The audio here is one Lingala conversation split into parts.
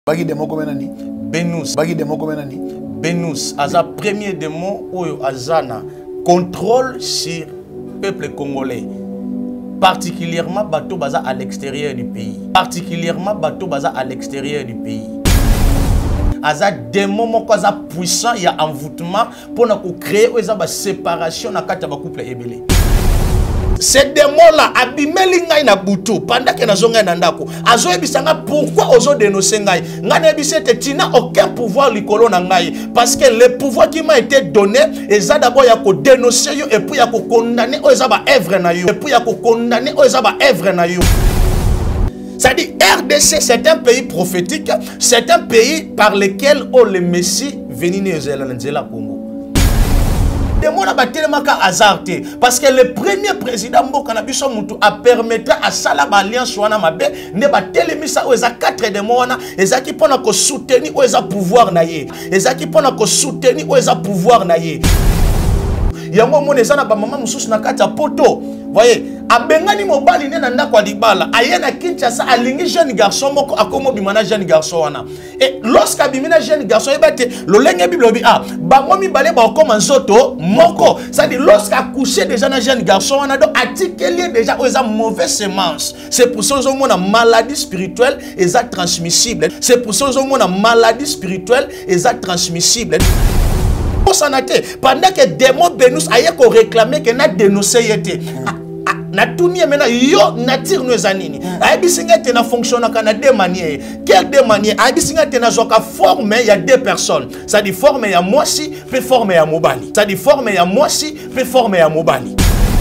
Bagi demo komenani Benous. Bagi demo komenani Benous. Aza premier démon oyo azana contrôle sur le peuple congolais. Particulièrement bateau baza à l'extérieur du pays. Particulièrement bateau baza à l'extérieur du pays. Aza démon moko aza puissant, il y a envoûtement pour créer une séparation dans le couple ébélé. Ces démons-là, abimeli ngai na butu, pendant que nazo ngai na ndako, azo ebisanga pourquoi ozo dénoncer ngai? Ngai ebisete tu n'as aucun pouvoir likolo na ngai, parce que le pouvoir qui m'a été donné, eza d'abord ya ko dénoncer yo et puis ya ko condamner o eza ba œuvre na yo, et puis ya ko condamner o eza ba œuvre na yo. Ça dit RDC, c'est un pays prophétique, c'est un pays par lequel le Messie venu nzela Congo. Parce que le premier président Mboka na biso mutu a permettre à sala ba alliance wana mabe ne ba telemisa o eza 4 de mois wana eza ki pona ko soutenir o eza pouvoir na ye eza ki pona ko soutenir o eza pouvoir na ye yango mona eza na ba mama mususu na kati ya poto. Voyez, abengani mobali ne na ndako libala ayena Kinshasa alingi jeune garçon moko akomo bimana jeune garçon wana. Et lorsque bimina jeune garçon ebate lolenge bible bi bango mibale ba koma nzoto moko. Ça dit lorsque accouché déjà na jeune garçon wana donc atikeli déjà oza mauvaise semence. C'est pour ça qu'on a maladie spirituelle et ça transmissible. C'est pour ça qu'on a maladie spirituelle et ça transmissible. Pendant que démon Benous aye ko réclamer que na dénoncer yete. Na tuni mena yo nature no zanini. Abisinga te na fonctionne na deux manières. Quelle deux manières? Abisinga te na zoka forme il y a deux personnes. Ça dit forme ya mwasi pe forme ya mobali. Ça dit forme ya mwasi pe forme ya mobali.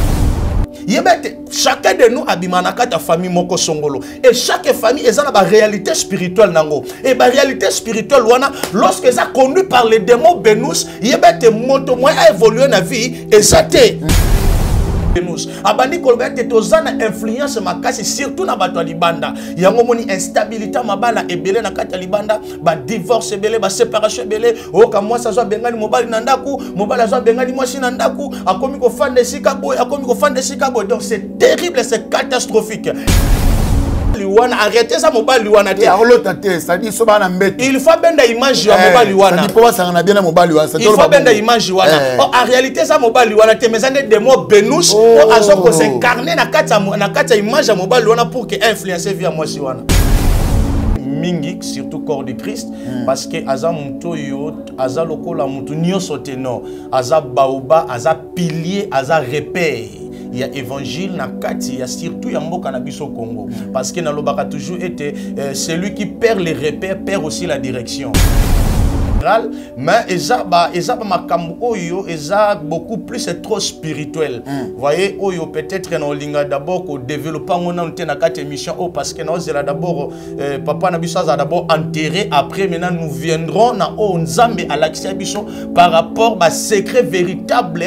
Chacun de nous abimanaka ta famille moko songolo et chaque famille est dans la réalité spirituelle nango et la réalité spirituelle wana lorsque ça conduit par les démons Benous yebete moto moi a évolué na vie et ça te Benous abandi kolbete tozana influence makasi surtout na bato libanda yango moni instabilité mabala ebele na kati libanda ba divorce ebele ba séparation ebele o ka moi ça zo bengani mobali na ndaku mobali zo bengani mwasi na ndaku akomi ko fande sika boy akomi ko fande sika boy donc c'est terrible, c'est catastrophique. Arrêtez ça mobile liwana te. Il faut benda image ya mobile liwana. Il faut benda image wana. En réalité ça mobile liwana te mais ane démon Benous o azoko s'incarner na kati image ya mobile liwana pour que influencer via moi si wana. Mingi surtout corps de Christ parce que aza muto yo aza lokola mutu nyonso te non aza baoba aza pilier aza repère. Il y a évangile na kati, il y a surtout Yamboka na biso Congo. Parce que Nalobaka toujours été celui qui perd les repères, perd aussi la direction. Mais Ezaba Makambo Oyo, Eza beaucoup plus c'est trop spirituel. Vous voyez, Oyo peut-être dans linga d'abord au développement on a une carte émission parce que nous là d'abord papa Nabissa a d'abord enterré après maintenant nous viendrons na Nzambe à l'accès biso par rapport à secret véritable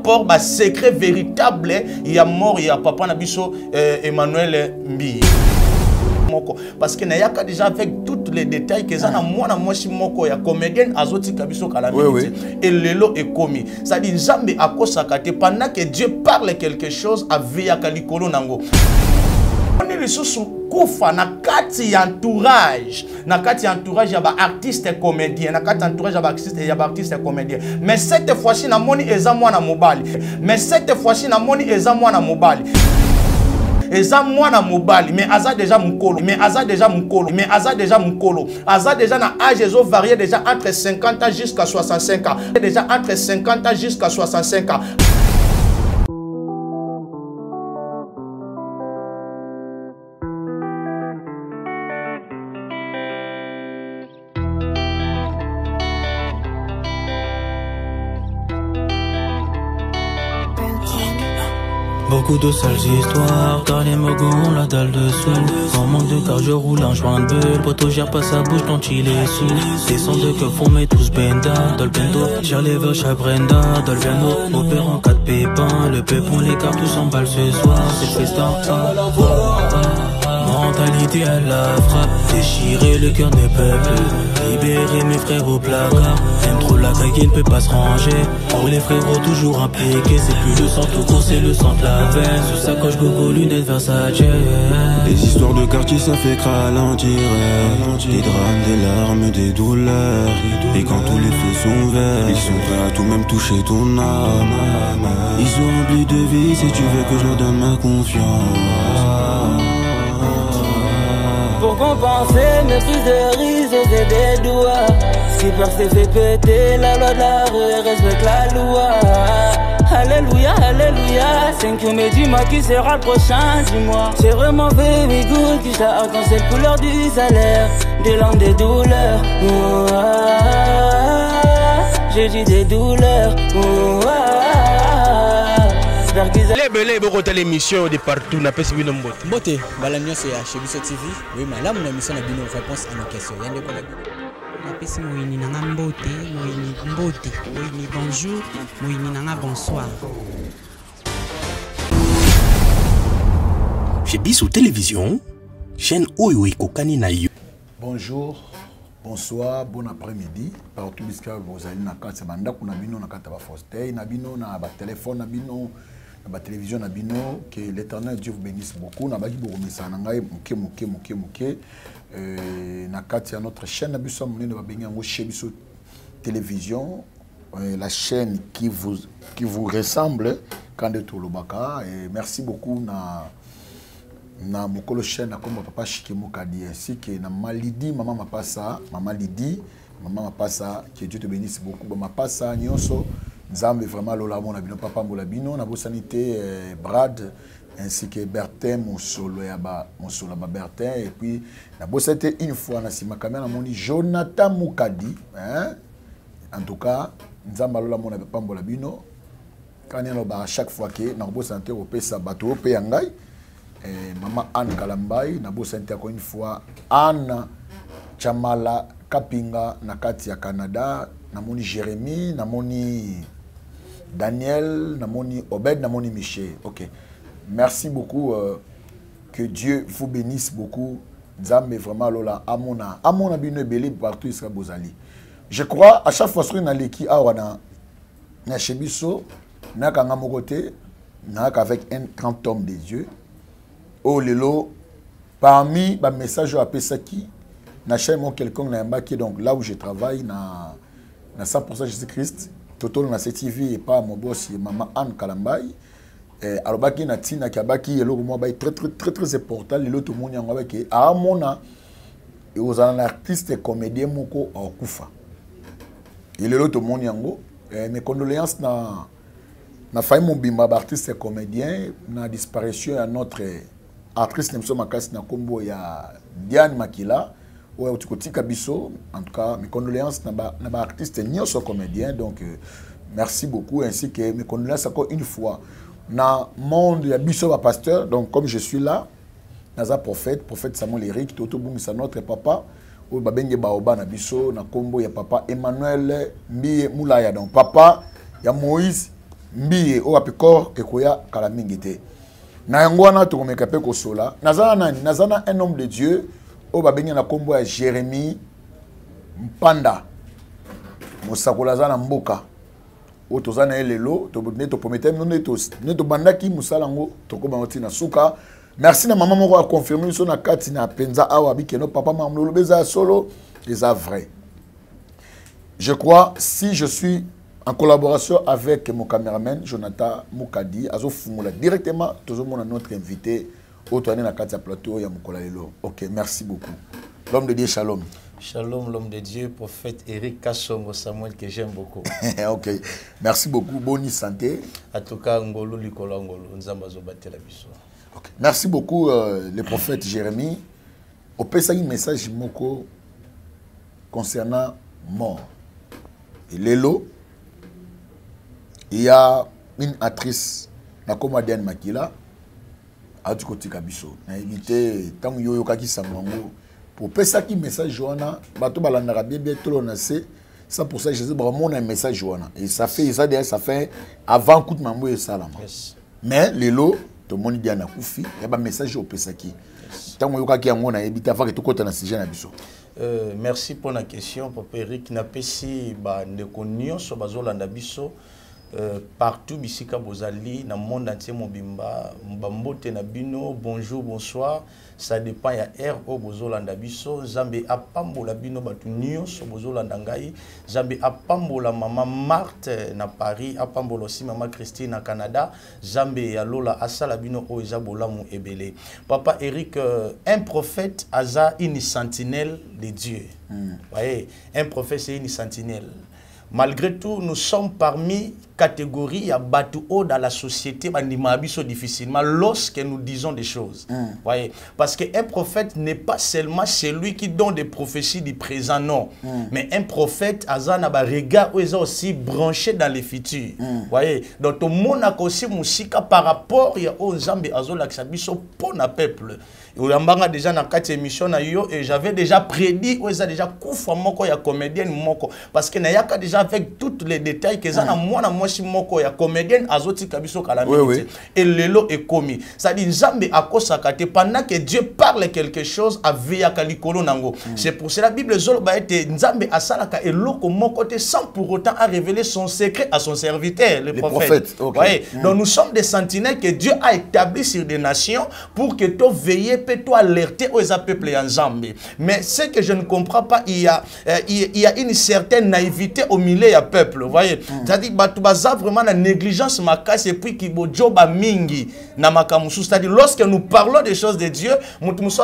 il y a mort il y a papa Nabisso Emmanuel Mbi. Parce que Nayaka déjà avec tous les détails que ça na moi si moko ya comédienne azoti kabiso calamité et lelo est commis. Ça dit Nzambe akosakate pendant que Dieu parle quelque chose avec kalikolo nango. On est sous kufa na kati entourage ya ba artiste comédien na kati entourage ya ba artiste comédien mais cette fois-ci na moni eza mwana mobali Eza mwana mobali mais aza déjà mukolo aza déjà na âge ezo varié déjà entre 50 ans jusqu'à 65 ans Beaucoup de sales histoires, car les mogos ont la dalle dessous. En manque de car je roule un joint de bulle. Poto gère pas sa bouche quand il est sous. Des sons de que font mes tous benda. Dolpendo, j'allais vers Chabrenda. Dolpendo, opère en 4 pépins. Le pépon, les cartouches s'emballent ce soir. C'est le festin. mentalité à la frappe. Déchirer le cœur des peuples, libérer mes frères au placard. Aime trop la caille qui ne peut pas se ranger. Pour les frérots toujours impliqués, c'est plus le sang tout court, c'est le sang de la veine. Sous sacoche gogo, lunettes Versace. Les histoires de quartier ça fait que ralentir. Des drames, des larmes, des douleurs. Et quand tous les feux sont verts, ils sont prêts à tout même toucher ton âme. Ils ont rempli de vie si tu veux que je leur donne ma confiance. Pour compenser mes prises de risque, j'ai des doigts. Skipper s'est fait péter, la loi de la rue respecte la loi. Alléluia, alléluia. 5 mais dis-moi qui sera le prochain, dis-moi. C'est vraiment baby good qui t'a quand c'est la couleur du salaire. Des langues, des douleurs. Oh, j'ai dit des douleurs. Oh, les beaucoup l'émission de partout n'a pas suivi nos mots. Beauté, balamio c'est chez Bisso TV. Oui, mais là mon émission a bien réponse à nos questions. Y'a des collègues. Napesi moyini nanga mbote, moyini mbote, moyini bonjour, moyini nanga bonsoir. Chez Bisso Télévision, chaîne Oyo Kokani na yo. Bonjour, bonsoir, bon après-midi. Partout bisque vous allez na carte banda kuna bino na carte ba Foster, na bino na ba téléphone na bino. La télévision na bino, que l'Éternel Dieu vous bénisse beaucoup. Na baki beaucoup misa na ngai muke na kati ya notre chaîne na biso moni na babengi yango chez Bisso Télévision, la chaîne qui vous ressemble quand de Tolobaka. Et merci beaucoup na mokolo chaîne na comme papa Shikemo Kadi ainsi que na Malidi maman Mapasa, maman Lidi, maman Mapasa, que Dieu te bénisse beaucoup. Maman Mapasa nyonso Nzambe vraiment lola mon abino papa mbolabino na bo sanité Brad ainsi que Bertin mon solo Bertin et puis na bo c'était une fois na sima caméra moni Jonathan Mukadi hein en tout cas Nzamba lola mon papa mbolabino quand on ba chaque fois que na bo santé au pesa bato pe yangai maman Anne Kalambai na bo santé encore une fois Anne Chamala Kapinga na kati ya Canada na moni Jérémy na moni Daniel, Namoni Obed, Namoni Michel. Ok. Merci beaucoup. Que Dieu vous bénisse beaucoup. Nzambe vraiment lola amona. Amona bino belé partout Israël Bozali. Je crois à chaque fois que on a l'équipe awana na chebiso na kanga mokote na avec un grand homme des dieux. Oh lelo parmi ba message à Pesaki na chaîne quelqu'un na mbaki donc là où je travaille na 100% Jésus-Christ. Toto na CTV et pas mon boss maman Anne Kalambai alors baki na tina ki abaki eloko mo ba très important le tout monde yango avec a mona et aux artistes comédien moko akufa et le tout monde yango mes condoléances na faille mon bimba artiste comédien na disparition à notre actrice Nemso Makasi na kombo ya Diane Makila. Ouais, en tout cas, mes condoléances na ba artiste nyonso comédien donc merci beaucoup ainsi que mes condoléances encore une fois na monde ya biso ba pasteur donc comme je suis là naza prophète Samuel Eric toto bungisa notre papa o babenge baoba na biso na kombo ya papa Emmanuel Mbiye Moulaya donc papa ya Moïse Mbiye o apikor kekoya kala mingi te na yango wana to komeka pe kosola nazana un homme de Dieu o babengi na kombo ya Jérémy Mpanda mosakola za na mboka o tozana elelo to neto promete neto bandaki musala ngo tokoma oti na suka. Merci na maman moko a confirmer so na kati na penza awa bikeno papa mamlo beza solo les vrai. Je crois si je suis en collaboration avec mon caméraman Jonathan Mukadi azo fumula directement tozomona notre invité autour na kati ya plateau ya mukola lelo. OK, merci beaucoup. L'homme de Dieu, shalom. Shalom, l'homme de Dieu, prophète Eric Kachongo Samuel que j'aime beaucoup. OK. Merci beaucoup. Bonne santé. En tout cas, ngolo likolo ngolo nzamba zo batela biso. OK. Merci beaucoup le prophète Jérémie. Au pesa un message moko concernant mort. Et lelo il y a une actrice na comme Diane Makila a du côté kabiso. Na éviter tant yo kaki sango pour pesa qui message joana bato balandaka bien tout on a c'est ça pour ça Jésus vraiment un message joana et ça fait avant coup de mambo et salam. Mais lelo to moni dia na kufi ya ba message au pesaki tango yokaki yango na ebita fa ke to kota na sujet na biso. Merci pour la question papa Eric na pesi ba ndeko nyonso bazolanda biso partout bisika bozali na monde entier mobimba mbambote na bino bonjour bonsoir ça dépend ya air o bozolanda biso Nzambe apambola bino batu nyonso bozolanda ngai Nzambe apambola mama Marthe na Paris apambola aussi mama Christine na Canada Nzambe ya lola asala bino o eza bolamu ebele papa Eric un prophète aza une sentinelle de Dieu. Voyez un prophète c'est une sentinelle. Malgré tout, nous sommes parmi catégories à Batouo dans la société, difficilement lorsque nous disons des choses. Voyez, parce qu'un prophète n'est pas seulement celui qui donne des prophéties du présent, non. Mais un prophète, Azana regard où ils ont aussi branché dans les futurs. Voyez, donc tout le monde a aussi musique par rapport aux Zambie Azola qui s'habillent pour le peuple. Déjà dans 4 émissions et j'avais déjà prédit où ils ont déjà couvert moko ya comédienne moko parce que n'a pas déjà avec tous les détails que ça na moi si moko ya comédienne azoti kabiso calamité et lelo est commis ça dit Nzambe akosakate pendant que Dieu parle quelque chose avec kalikolo nango c'est pour cela la Bible zoloba ete Nzambe asalaka eloko moko te sans pour autant à révéler son secret à son serviteur le prophète. Okay. Donc nous sommes des sentinelles que Dieu a établis sur des nations pour que tu veilles peut-toi alerter aux peuples en Zambie. Mais ce que je ne comprends pas, il y a une certaine naïveté au milieu du peuple. Vous voyez, c'est-à-dire que vraiment la négligence et puis qui job mingi na makamusu. C'est-à-dire lorsque nous parlons des choses de Dieu, mutu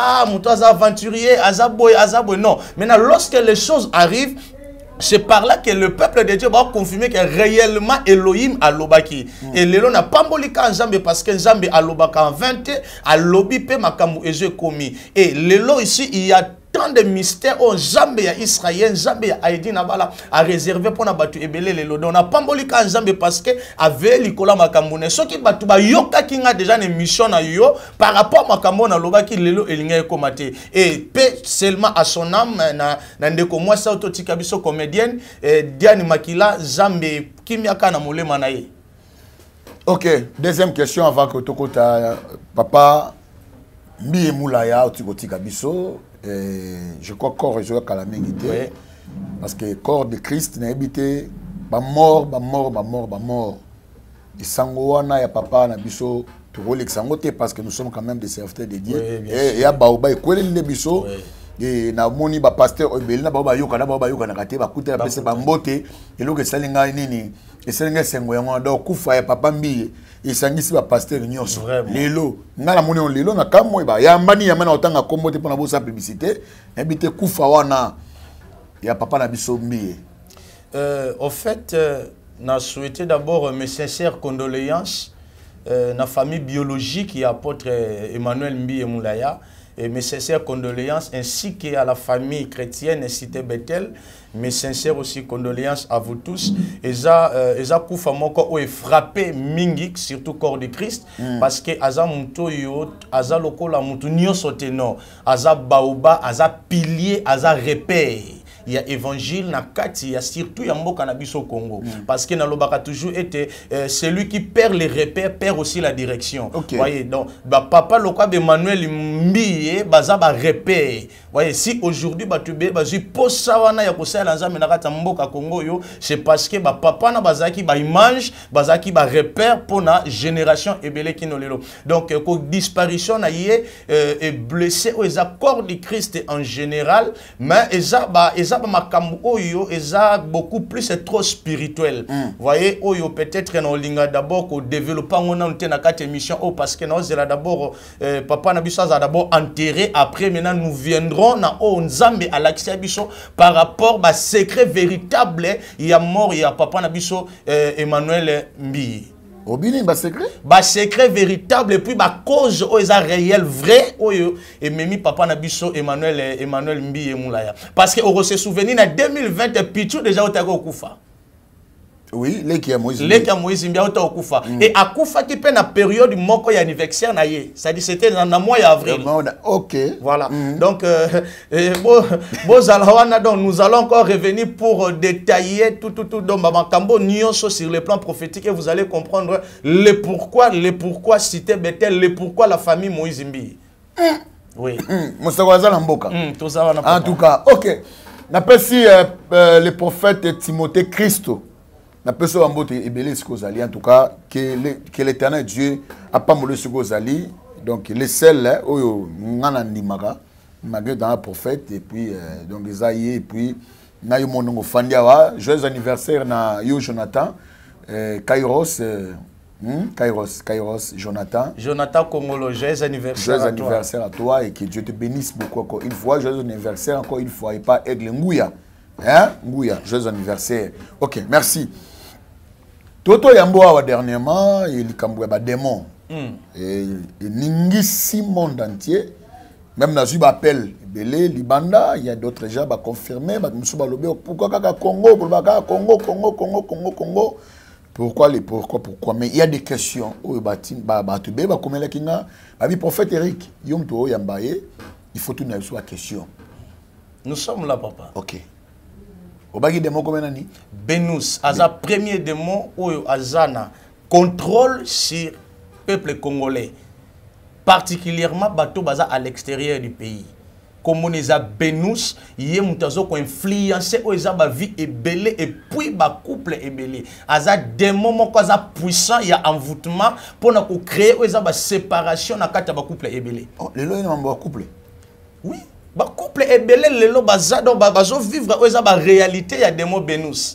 aventurier, azaboy, non. Maintenant, lorsque les choses arrivent, c'est par là que le peuple de Dieu va confirmer que réellement Elohim a lobaki. Et l'élo n'a pas molika en Zambie parce que Zambie a lobaka en 20 a lobi pe makamu ezo komi. Et l'élo ici il y a tant de mystères au Zambie à Israël, Zambie à Haïti Nabala a réservé pour na batu ebele l'élo. Donc on n'a pas molika en Zambie parce que avec l'ikola makamune. Ce qui batu ba yoka kinga déjà une mission na yo par rapport à makamona lobaki l'élo elinga komate. Et paix seulement à son âme na ndeko moi sa autotika biso comédienne Diane Makila Zambie kimiaka na molema na ye. OK, deuxième question avant que tokota papa Mbi Moulaya otika biso je crois corps et calamité parce que corps de Christ n'a habité mort et sangoana ya papa na biso to rolexangote parce que nous sommes quand même des serviteurs de Dieu et ya baoba ekwele le biso et na moni ba pasteur obelina ba yoka na kate ba kutela pese ba mbote eloko salinga nini esalinga sengo yango donc kufa ya papa Mbi esangisi ba pasteur nyonso lelo ngala moni on lelo na kamwe ba yambani ya mana otanga kombote pona bosa publicité habité kufa wana ya papa na biso Mbi. Au fait n'a souhaité d'abord mes sincères condoléances na famille biologique et apôtre Emmanuel Mbi Moulaya et mes sincères condoléances ainsi qu'à la famille chrétienne Cité Bethel. Mes sincères aussi condoléances à vous tous. Eza kufa moko o frappé mingi surtout corps de Christ parce que aza muto yo aza lokola mutu nyonso teno aza baoba aza pilier aza repère. Il y a évangile na kati, il y a surtout yamboka na biso Congo parce que na lobaka toujours été celui qui perd les repères perd aussi la direction. Voyez donc papa lokwa Emmanuel Mbi baza ba repère. Voyez si aujourd'hui batube bazu posa wana ya kosala nzambe na kata mboka Congo yo c'est parce que papa na bazaki ba image bazaki ba repère pour na génération ebele kinolelo. Donc ko disparition na yé est blessé aux accords de Christ en général mais eza makambu oyo eza beaucoup plus trop spirituel. Voyez oyo peut-être na linga d'abord ko développer on a na quatre émissions parce que nous là d'abord papa na biso a d'abord enterré après maintenant nous viendrons na Nzambe à l'accès biso par rapport ba secret véritable il y a mort il y a papa na biso Emmanuel Mbi. Obini ba secret? Ba secret véritable et puis ba cause o eza réel vrai oyo et memi papa na biso Emmanuel Mbi Moulaya parce que on se souvenir na 2020 pichu déjà otako kufa. Oui, leki ya Moïse. Leki ya Moïse Mbia ota okufa. Et akufa qui pe na période moko ya anniversaire na ye. Ça dit c'était dans le mois d'avril. OK. Voilà. Donc donc nous allons encore revenir pour détailler tout dans makambo nyonso sur le plan prophétique et vous allez comprendre le pourquoi citer Bethel, le pourquoi la famille Moïse Mbi. Oui. En tout cas, OK. N'appelle si le prophète Timothée Christo. N'appelle ça en tout cas que l'Éternel Dieu a pas moulé sur Gozali. Donc les seuls malgré dans un prophète et puis donc Isaïe et puis na yo monongo fandiawa joyeux anniversaire na yo Jonathan Kairos Jonathan Kongolo, joyeux anniversaire à toi et que Dieu te bénisse beaucoup encore une fois. Joyeux anniversaire encore une fois et pas Aigle Ngouya. Hein? Ngouya, joyeux anniversaire. OK, merci. Toto Yamboa dernièrement, il Kamboué ba démon. Et Ningisi monde entier. Même dans une appel Belé, Libanda, il y a d'autres gens qui confirmé, pourquoi Congo, Congo. Pourquoi mais il y a des questions où le prophète Eric il faut tout sur la question. Nous sommes là, papa. OK. Obagi démon comme nani Benous aza premier démon oyo azana contrôle sur peuple congolais, particulièrement bateau baza à l'extérieur du pays. Comme on est à Benous, il y a mutazo ko influencer oza ba vie et belé et puis ba couple et belé. Aza démon moko aza puissant, il y a envoûtement pour na ko créer oza ba séparation na kata ba couple et belé. Oh, les lois non ba couple. Oui. Ba couple et belé lelo baza donc bazo vivre oza ba réalité ya démon Benous.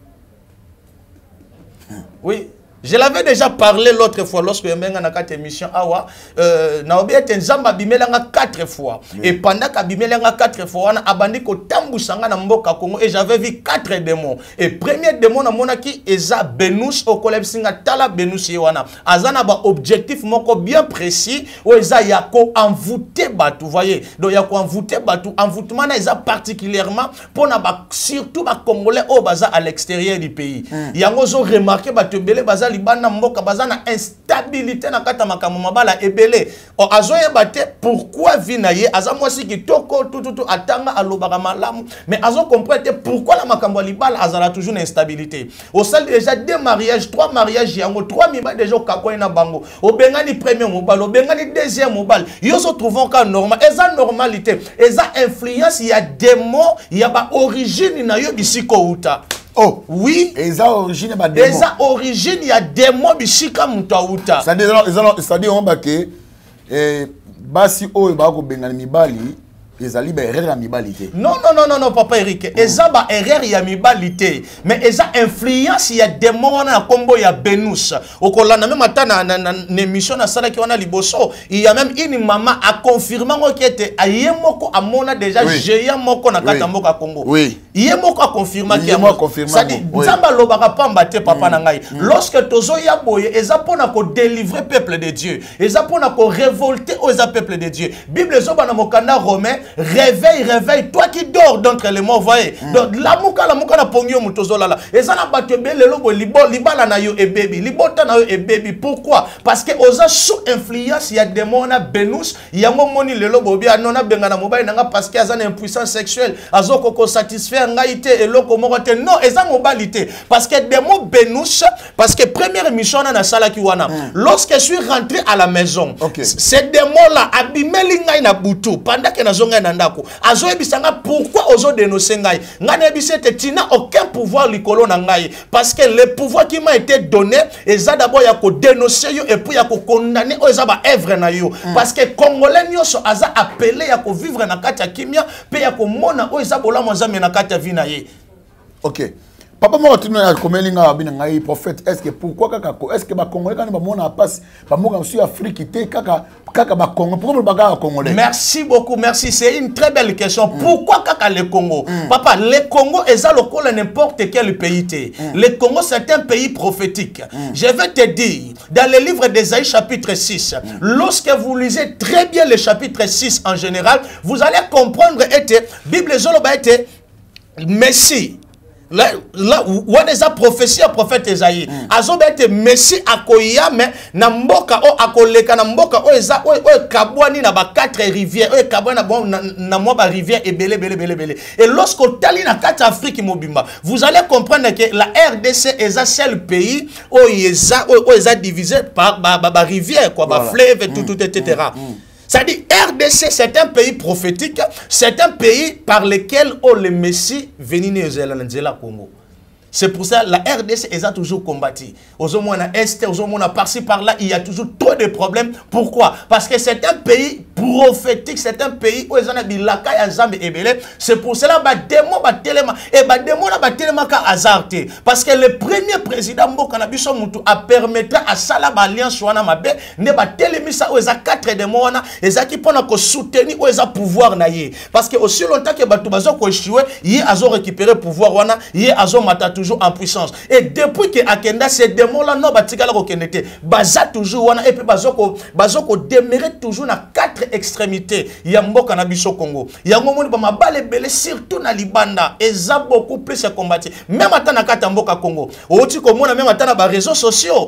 Oui. Je l'avais déjà parlé l'autre fois lorsque je suis dans cette émission. Naobi était nzamba bimelanga 4 fois. Et pendant que bimelanga 4 fois, on a abandonné ko tambusanga na mboka Congo et j'avais vu 4 démons. Et premier démon na monaki eza Benous au koleb singa tala Benous yewana. Azana ba objectif moko bien précis ou eza yako envoûter batu, voyez. Donc yako envoûter batu, envoûtement na eza particulièrement pour na ba surtout ba Congolais au baza à l'extérieur du pays. Yango zo remarqué batu belé baza libana mboka bazana instabilité na kata makambo mabala ebele o azoye bate pourquoi vinaye azamwasi kitoko tout atanga alobaka malamu mais azo comprendre pourquoi la makambo libala azala toujours une instabilité au sein déjà 2 mariages 3 mariages yango 3 miba déjà kakoy na bango o bengani premier mobile o bengani deuxième mobile yo se trouvons ka normal eza normalité eza influence ya démon ya ba origine na yo bisiko uta. Oh oui, eza origine ba démon. Eza origine ya démon bisika mutauta. C'est-à-dire on ba ke basi oyo ba ko bengana mibali ezali ba erreur ya mibalité. Non papa Eric, eza ba erreur ya mibalité, mais eza influence ya démon na kombo ya Benous. Okolana même atana na émission na sala ki wana liboso, il y a même une maman a confirmé que était ayemoko amona déjà géant moko na kata mboka Congo. Oui. Yemoko a confirmé que ça dit nzamba lobaka pamba te papa na ngai. Lorsque tozo ya boye eza pona ko délivrer peuple de Dieu. Eza pona ko révolter aux peuple de Dieu. Bible zoba na mokanda romain réveille toi qui dors d'entre les morts, voyez. Donc la muka na pongyo mutozo lala. Eza na bato belé lobo libala na yo e baby, libota na yo e baby. Pourquoi? Parce que oza sous influence ya démon na Benous, yango moni le lobo bia nona benga na mobile nanga parce que azana impuissance sexuelle, azoko ko satisfaire ngaité et loko morote. Non, eza mobilité parce que démon Benous parce que première émission na sala ki wana. Lorsque je suis rentré à la maison, ce démon là abimeli ngai na butu pendant que nazonga na ndako. Azo ebisanga pourquoi ozo dénoncer ngai? Ngana ebisete tina aucun pouvoir likolo na ngai parce que le pouvoir qui m'a été donné eza d'abord ya ko dénoncer yo et puis ya ko condamner oza ba œuvre na yo parce que congolais nyoso aza appelé ya ko vivre na kati ya kimia pe ya ko mona oza bolamo nzambe na kati ya vie na ye. OK. Papa moi tu na komelinga abina ngai prophète est-ce que pourquoi kaka est-ce que ba congolais quand ba mona passe ba moka sur Afrique te kaka ba Congo pourquoi ba congolais? Merci beaucoup, merci, c'est une très belle question. Pourquoi kaka le Congo? Papa, le Congo est à n'importe quel pays. Le Congo c'est un pays prophétique. Je vais te dire dans le livre d'Ésaïe chapitre 6, lorsque vous lisez très bien le chapitre 6 en général, vous allez comprendre que Bible zoloba était Messie Là, où est la prophétie à prophète Esaïe? Azobete Messi akoya mais na mboka o akoleka na mboka o eza o kabwani na ba 4 rivières o kabwani na mo ba rivière et belé. Et lorsqu'on tali na 4 Afrique mobimba, vous allez comprendre que la RDC est un seul pays où eza divisé par ba rivière quoi, ba fleuve et tout etc. C'est-à-dire, RDC, c'est un pays prophétique, c'est un pays par lequel le Messie venu au Congo. C'est pour ça que la RDC a toujours combattu. Aux hommes à Est, aux hommes par-ci, par-là, il y a toujours trop de problèmes. Pourquoi? Parce que c'est un pays prophétique, c'est un pays où ils ont dit la caille et belé. C'est pour cela que les démons hasardé. Parce que le premier président Mbokanabiso Moutou a permis à Salah Alliance Wana Mabe, ne ba télémisa où ils ont 4 démons, ils ont qui pendant soutenir où ils ont pouvoir naïe. Parce que aussi longtemps que Batoubazo ko échoué, ils ont récupéré pouvoir wana, ils ont matatu en puissance. Et depuis que Akenda ces démons-là, non, batikala kokenete, baza toujours wana, et puis bazoko demeure toujours na 4 extrémités. Yamboka na biso Congo. Yangomoni ba mabale belé surtout na Libanda. Eza beaucoup plus se combattre. Même ata na kata mboka Congo. Oti komona même ata na ba réseaux sociaux.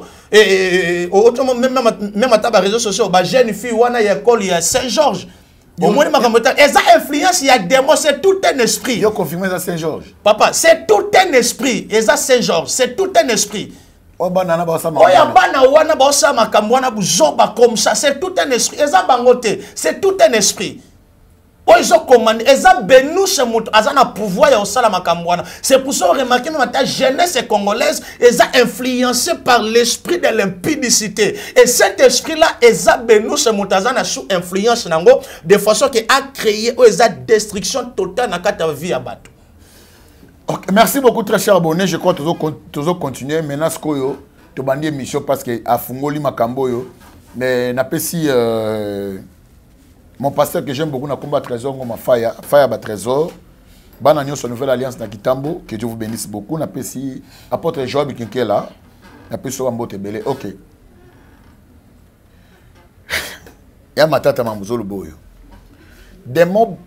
Même ata ba réseaux sociaux, ba jeune fille wana ya école ya Saint-Georges. Au moins, esa influence, il y a des mots, c'est tout un esprit. Il y a confirmé ça Saint-Georges. Papa, c'est tout un esprit. Esa Saint-Georges, c'est tout un esprit. Oya bana wana ba osama kamwana buzoba comme ça, c'est tout un esprit. Esa bangote, c'est tout un esprit. Ils ont commandé, ils ont béni ce mot, ils ont pouvoir ya osala makamwana. C'est pour ça que remarquez même la jeunesse congolaise, ils ont influencé par l'esprit de l'impudicité. Et cet esprit-là, ils ont béni ce mot, ils ont sous influence nango de façon que a créé ils ont destruction totale dans la vie à bateau. Okay, merci beaucoup très cher abonné. Je crois que tu vas continuer maintenant ce que tu as dit mission parce que à Fungoli makambo yo, mais n'a pas si mon pasteur que j'aime beaucoup, na combat trésor, ma fire ba trésor. Bananyo sur nouvelle alliance na Kitambo, que Dieu vous bénisse beaucoup. Na pesi apôtre Job qui est là. Na pesi so mbote belé. OK. Ya matata mamuzolo boyo. Démon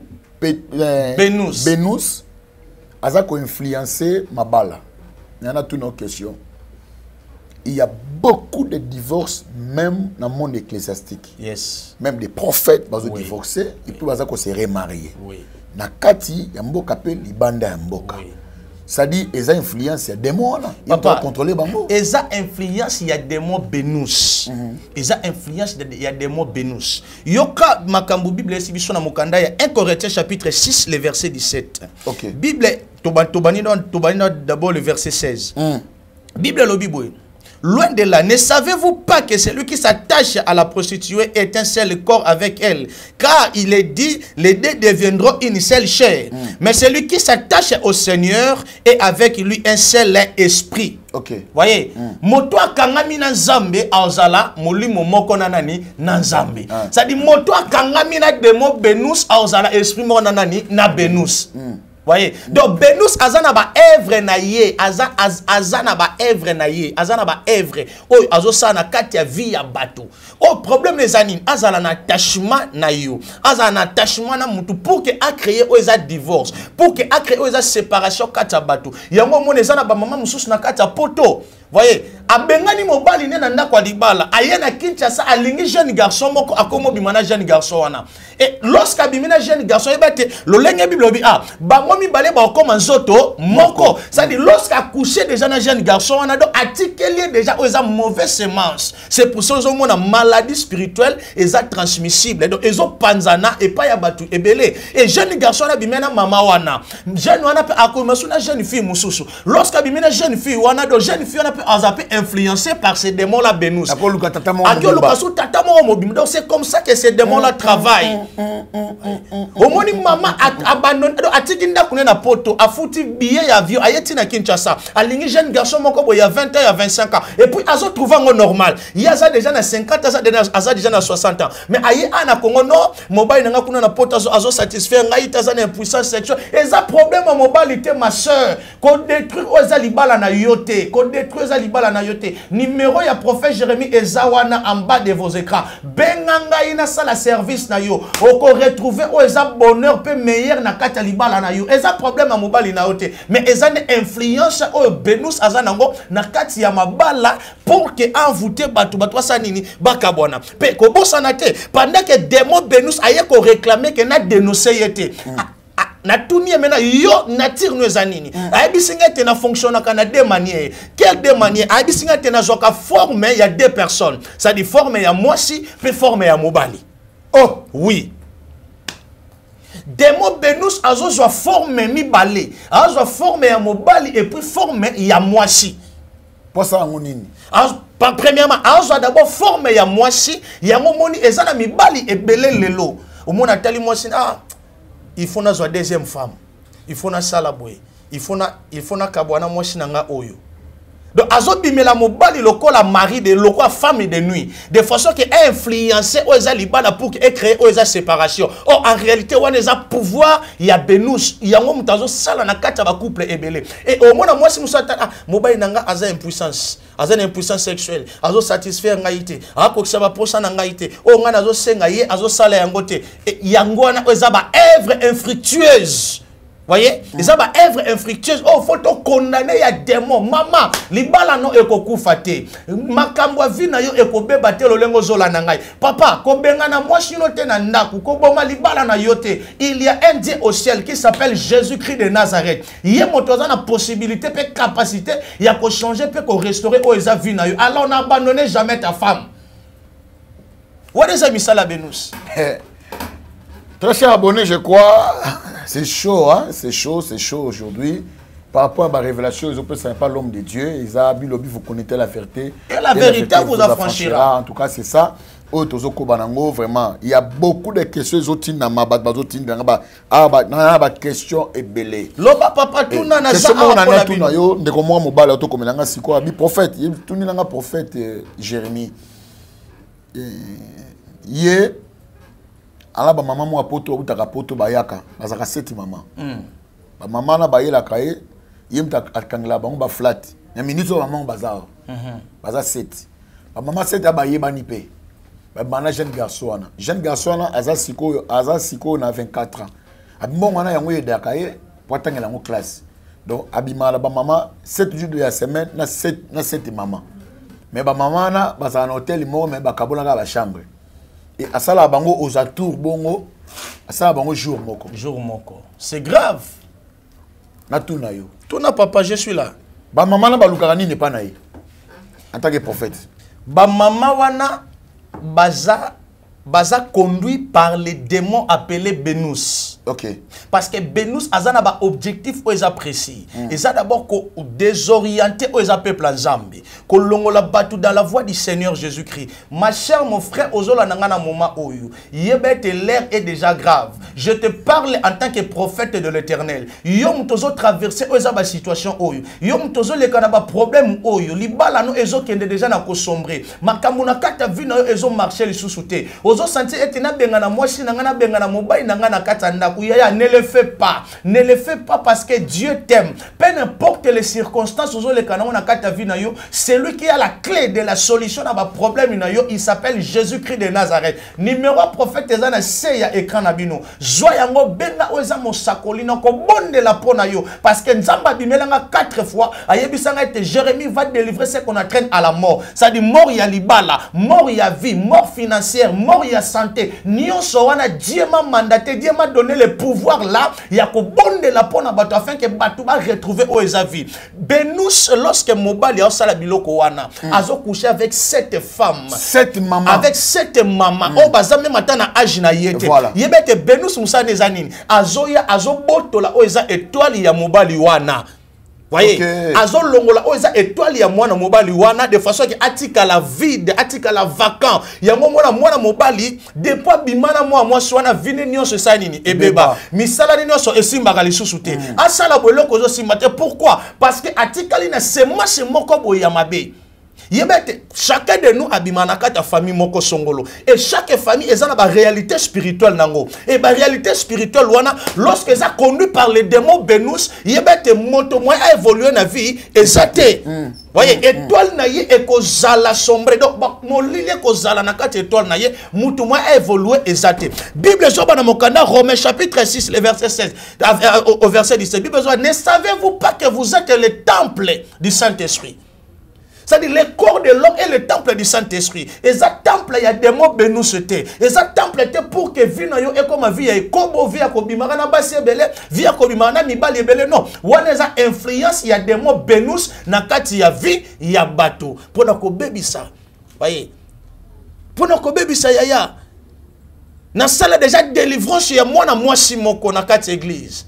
Benous aza ko influencer mabala. Il y en a toutes nos questions. Il y a beaucoup de divorces, même dans le monde ecclésiastique. Yes. Même des prophètes, ils ont divorcé, et puis ils ont se remarié. Oui. Nakati, il y a mboka pe libanda mboka. Ça dit, ils ont influence, il y a des mots là. Ils peuvent contrôler bango. Ils ont influence, il y a des mots bénous. Ils ont influence, il y a des mots bénous. Yoka makambu Bible ici biso na mokanda ya 1 Corinthiens chapitre 6 le verset 17. OK. Bible tobani d'abord le verset 16. Bible lo biboy. Loin de là, ne savez-vous pas que celui qui s'attache à la prostituée est un seul corps avec elle? Car il est dit, les deux deviendront une seule chair. Mais celui qui s'attache au Seigneur est avec lui un seul esprit. Ok. Voyez, motoa kangami na nzambe aozala molimo moko na nani na nzambe. Ça dit motoa kangami na demo benus aozala esprit moko na nani na benus. Voyez, donc Benous azana ba œuvre na ye, azana ba œuvre na ye, azana ba œuvre. Oh, azosa na kati ya vie ya bateau. Oh, problème les anines, azala na attachement na yo, azala na attachement na mutu pour que a créé oza divorce, pour que a créé oza séparation kati ya bateau. Yango mone zana ba maman mususu na kati ya poto. Voyez, abengani mobali ne na ndako libala, ayena Kinshasa alingi jeune garçon moko akomo bimana jeune garçon wana. Et lorsque bimina jeune garçon ebate lolenge Bible bi bango mibale ba okoma nzoto moko. Ça dit lorsque accoucher déjà na jeune garçon wana do atikeli déjà oza mauvaise semence. C'est pour ça qu'ils ont une maladie spirituelle et ça transmissible. Donc ils ont panzana et pas ya batu ebele. Et jeune garçon na bimena mama wana. Jeune wana pe akoma suna jeune fille mususu. Lorsque bimena jeune fille wana do jeune fille wana influencé par ces démons-là bénous. Donc c'est comme ça que ces démons-là travaillent. Au moins, maman a abandonné, a tikinda kune na poto, a foutu billet d'avion, a yeti na Kinshasa. A lingi jeune garçon moko il y a 20 ans, il y a 25 ans. Et puis, azo trouvé en normal. Il y a ça déjà na 50 ans, azo déjà na 60 ans. Mais aye ana Congo non, mobile nanga kuna na poto azo satisfaire ngai taza na impuissance sexuelle. Et ça problème en mobilité ma sœur, qu'on détruit oza libala na yote, qu'on détruit libala na yote. Numéro ya prophète Jérémie Ezawana en bas de vos écrans. Benganga ina sala service na yo. Oko retrouver o eza bonheur pe meilleur na kata libala na yo. eza problème à mobali na ote mais eza ne influence o Benus azanango na kati ya mabala pour que envoûter batu sanini bakabona pe ko bosana te pendant que démon Benus aye ko réclamer que na dénoncer yete na tunie mena yo nature no zanini abisinga te na fonctionner kana deux manières quelle deux manières abisinga te na zoka forme il y a deux personnes ça dit forme ya mwasi puis forme ya mobali oh oui démon Benus azo zo forme mi balé azo forme ya mobali et puis forme ya mwasi pour ça ngonini premièrement azo d'abord forme ya mwasi ya ngomoni ezana mi bali et belé lelo au mona tali mwasi il faut na deuxième femme il faut na salaboué il faut na kabwana mwasi nanga oyo donc azo bimela mobali lokola mari de lokola femme de nuit de façon que influencer oza libala pour que créer oza séparation oh en réalité on a pouvoir ya Benus yango mutazo sala na kati ba couple ebele et au moins mwasi musata mobali nanga aza impuissance sexuelle azo satisfaire ngaite akokisa ba posa na ngaite o nga nazo senga ye azo sala yango te yango na oza ba œuvre infructueuse. Voyez, ça va œuvre infructueuse. Oh, faut te condamner ya démon. Maman, libala no ekokufate. Makambo vina yo ekobeba te lolengo zola nangai. Papa, kobenga na mwasi no te na ndaku, koboma libala na yote. Il y a un Dieu au ciel qui s'appelle Jésus-Christ de Nazareth. Yé motoza na possibilité pe capacité ya ko changer pe ko restaurer o eza vina yo. Alors n'abandonnez jamais ta femme. What is misala Benus? Très cher abonné, je crois. C'est chaud, hein? C'est chaud aujourd'hui. Par rapport à ma révélation, ils ne pas l'homme de Dieu. Ils ont dit, vous connaissez la vérité. Et la vérité vous affranchira. En tout cas, c'est ça. Vraiment, il y a beaucoup de questions. Question est belée. Loba papa, tout n'a pas prophète, prophète Jérémie. Hier, ala ba maman mo apoto utaka poto bayaka bazaka seti maman ba maman na bayela kaye yemta akangla bango ba flat ya minute maman bazao baza seti ba maman seti abayeba ni pe ba bana jeune garçon na aza siko na 24 ans abimbo na yango yeda kaye potangela ngo classe donc abimala ba maman 7 jours de la semaine na 7 maman mais ba maman na baza na hôtel mo mais ba kabola ka ba chambre. Et à ça, bango aux atours bongo, à ça, bango jour moko. C'est grave. Na tout na yo. Tout na papa, je suis là. Ba maman na balukarani n'est pas naï. En tant que prophète. Ba maman wana baza conduit par les démons appelés Benus. Ok. Parce que Benus a un objectif où ils apprécient. Ils ont d'abord désorienté où ils appellent plan Zambie. Que l'on l'a battu dans la voie du Seigneur Jésus-Christ. Ma chère, mon frère, Ozola Nangana Moma Oyu. L'air est déjà grave. Je te parle en tant que prophète de l'Éternel. Yom tozo traversé où ils ont situation Oyu. Yom tozo le kanaba problème Oyu. Libala no ezo kende déjà na ko sombré. Makamuna kata vino ezo marché les sous-souté. Ozo senti etina bengana mwasi nangana bengana mobile nangana kata ndaku. Ne le fais pas. Ne le fais pas parce que Dieu t'aime. Peu importe les circonstances, c'est lui qui a la clé de la solution à ma problème. Il s'appelle Jésus-Christ de Nazareth. Numéro prophète ezana seya écran nabino. Joyango benga oza mosakolina ko bonde la pona yo parce que nzamba bimelanga 4 fois. Ayebisanga ete Jérémie va délivrer ce qu'on entraîne à la mort. Ça dit mort ya libala, mort ya vie, mort financière, mort ya santé. Nyonso wana Dieu m'a mandaté, Dieu m'a donné le pouvoir là, il y a que bon de la pona bato afin que bato va retrouver Oezavi. Benus lorsque mobali a sala biloko wana, azo couché avec 7 femmes. 7 mamans. Avec 7 mamans. Oh bazame matana ajina yete. Voilà. Yebete Benus musa nezanini. Azoya azo botola oeza étoile ya mobali wana. Voyez, okay. Azo longola oeza étoile ya mwana mobali wana de façon que atika la vide, atika la vacant. Ya mwana mobali depuis bimana moi swana vine nyonso sanini ebeba. Misala ni nyonso esimba lisusu te. Asala boloko zo simate. Pourquoi? Parce que atika li na sema moko boya mabe. Chacun de nous abimana ta famille moko songolo. Et chaque famille est une réalité spirituelle nango. Et la réalité spirituelle lorsque ça conduit par les démons benus, yebete moto moi a évolué dans la vie et ça te. Voyez, étoile naïe et kozala sombre. Donc mon lilie kozala nakate étoile naïe, mutu moi a évolué et ça te. Bible zoba na mokanda Romains chapitre 6 le verset 16 au verset 17. Bible zoba, ne savez-vous pas que vous êtes le temple du Saint-Esprit? C'est-à-dire le corps de l'homme est le temple du Saint-Esprit. Et ce temple, il y a des mots bénus. Et ce temple était pour que vie na yo et comme vie et comme vie à kobimara na basi belé, vie à kobimara na mibali belé non. Wana za influence, il y a des mots bénus na kati ya vie, il y a bateau. Pour na ko baby ça. Voyez. Pour na ko baby ça yaya. Na salle déjà délivrance ya moi na moi simoko na kati église.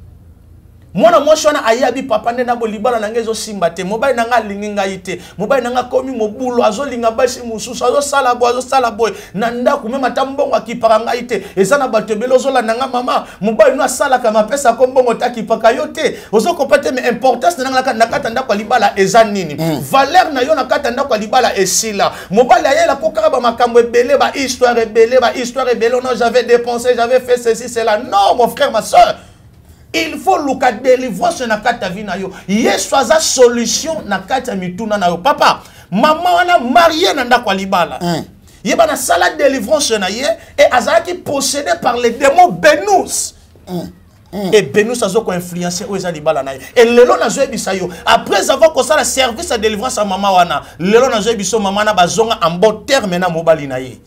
Mwana mwashona ayabi papa nde na bolibala na ngezo simba te mobali na nga linginga ite mobali na nga komi mobulo azo linga basi mususu azo sala boy na ndaku mema tambongo akipaka ite eza na bato ebele ozola na nga mama mobali no asala kama pesa ko mbongo takipaka yo te ozo kopate me importance na nga na kata ndako libala eza nini valeur na yo na kata ndako libala esila mobali ayela ko kaka ba makambo ebele ba histoire ebele non j'avais dépensé j'avais fait ceci cela non mon frère ma soeur. Il faut luka délivrance na kata vina yo. Yesu aza solution na kata mituna na yo. Papa, maman wana marié na ndako libala. Yeba na sala délivrance na ye et azaki possédé par les démons benus. Et benus azo ko influencer oza libala na ye. Et lelo na zo ebisa yo. Après avoir ko sala service à délivrance à maman wana, lelo na zo ebiso maman na bazonga en bon terme na mobali na ye.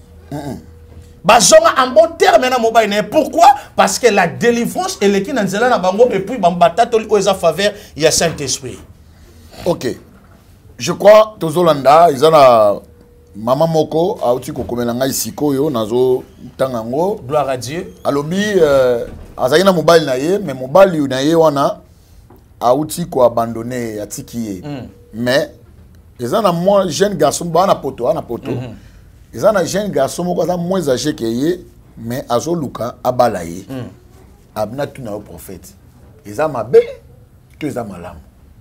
Bazonga en bon terme na mobile. Pourquoi? Parce que la délivrance est l'équipe dans na bango et puis bambata toli oza faveur il y a Saint-Esprit. OK. Je crois tozolanda izana mama moko auti ko komela ngai sikoyo nazo tangango gloire à Dieu. Alobi azali na mobile na ye mais mobile na ye wana auti ko abandonner atiki mais izana moi jeune garçon bana poto ils ont un jeune garçon moins âgé que lui, mais azo luka abalaye. Abna tuna au prophète. Ils ont ma bé, que ils ont malam.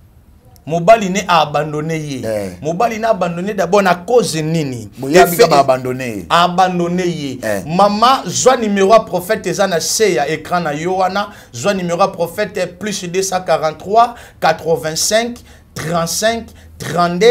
Mobali ne a abandonné ye. Mobali n'a abandonné d'abord à cause nini. Abandonné. Abandonné ye. Maman, joie numéro prophète ezana seya écran na yoana, joie numéro prophète plus 243 85 35 32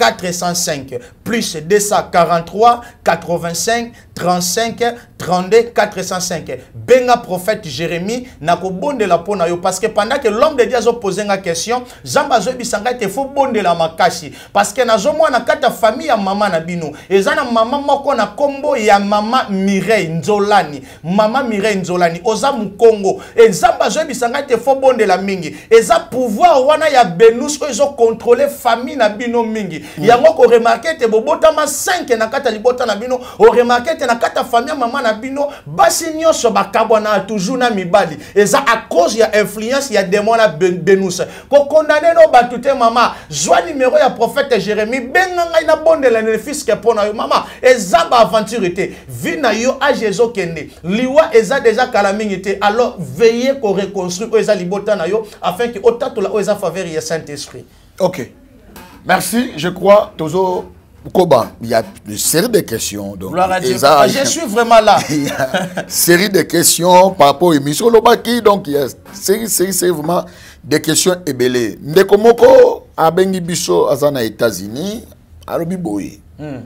405 plus 243 85 35 32 405. Benga prophète Jérémie na ko bonde la pona yo parce que pendant que l'homme de Dieu a posé une question, Zamba zo bisanga te faut bonde la makasi parce que na zo mwana kata famille ya maman na bino. Ezana maman moko na kombo ya maman Mireille Nzolani. Maman Mireille Nzolani oza mukongo. Et Zamba zo bisanga te faut bonde la mingi. Eza pouvoir wana ya benus ozo contrôler famille na bino mingi. Yango ko remarquer te bobota ma 5 na kata libota na bino o remarquer te na kata famille maman na bino basi nyonso bakabwana toujours na mibali eza à cause ya influence ya démon na benus ko condamner no batute maman joie numéro ya prophète Jérémie benga ngai na bonde la fils ke pona yo maman eza ba aventure te vi na yo a Jésus kende liwa eza déjà kalamingi te alors veillez ko reconstruire eza libota na yo afin que otatola eza faveur ya Saint-Esprit. OK. Merci, je crois, Tozo Koba, il y a une série de questions. Donc, je suis vraiment là. Il y a une série de questions par rapport à l'émission Lobaki. Donc, il y a une série vraiment de questions ébélées. Ndekomoko, Abengi Biso, Azana États-Unis, Arobi Boye.